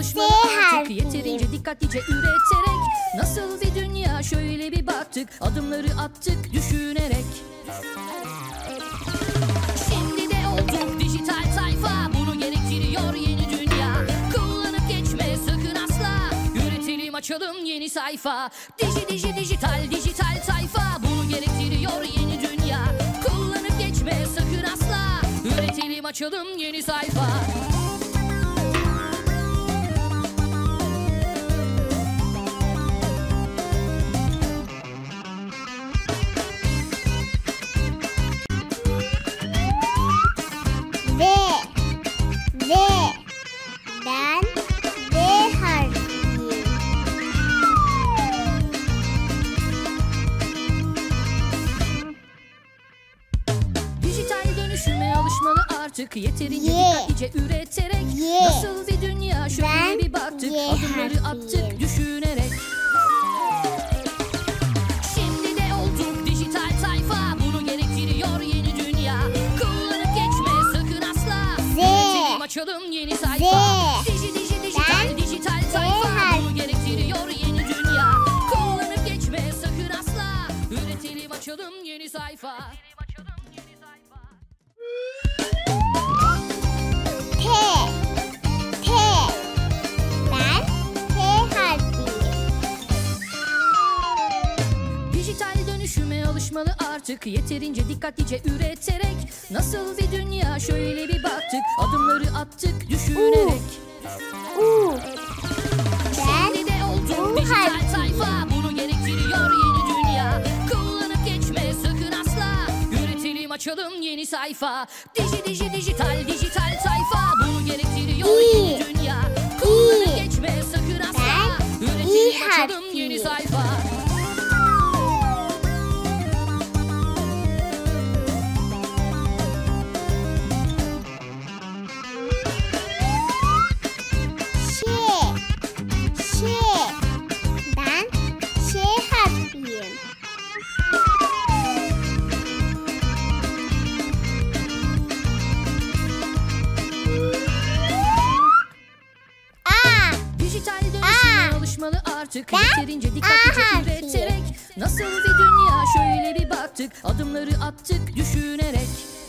alışmalı artık yeterince dikkatlice üreterek. Nasıl bir dünya şöyle bir baktık, adımları attık düşünerek. Şimdi de olduk dijital sayfa, bunu gerektiriyor yeni dünya. Kullanıp geçme sakın asla, üretelim açalım yeni sayfa. Dijital sayfa, bunu gerektiriyor yeni dünya. Kullanıp geçme sakın asla, üretelim açalım yeni sayfa. Ben D harfiyim. Dijital dönüşüme alışmalı artık yeterince dikkatlice üreterek. Nasıl bir dünya şöyle bir baktık, adımları attık düşünerek. Şimdi de olduk dijital sayfa, bunu gerektiriyor yeni dünya. Kullanıp geçme sakın asla, üretelim açalım yeni sayfa. Dijital sayfa, bunu gerektiriyor yeni dünya. Kullanıp geçme sakın asla, üretelim açalım yeni sayfa. T. Ben T harfiyim. Dijital dönüşüme alışmalı artık yeterince dikkatlice üreterek. Nasıl bir dünya şöyle bir baktık, adımları attık düşünerek. Şimdi de olduk dijital sayfa, bunu gerektiriyor yeni dünya. Kullanıp geçme sakın asla, üretelim açalım yeni sayfa. Dijital sayfa, bunu gerektiriyor yeni dünya. Kullanıp geçme sakın asla, üretelim açalım yeni sayfa. Ben Ş harfiyim. Dijital dönüşüme alışmalı artık yeterince dikkatlice üreterek. Nasıl bir dünya şöyle bir baktık, adımları attık düşünerek.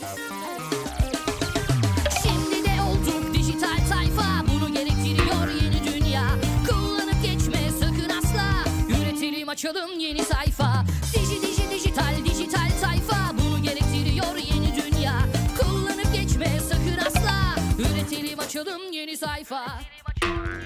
Şimdi de olduk dijital sayfa, bunu gerektiriyor yeni dünya. Kullanıp geçme sakın asla, üretelim açalım yeni sayfa. Dijital sayfa, bunu gerektiriyor yeni dünya. Kullanıp geçme sakın asla, üretelim açalım yeni sayfa.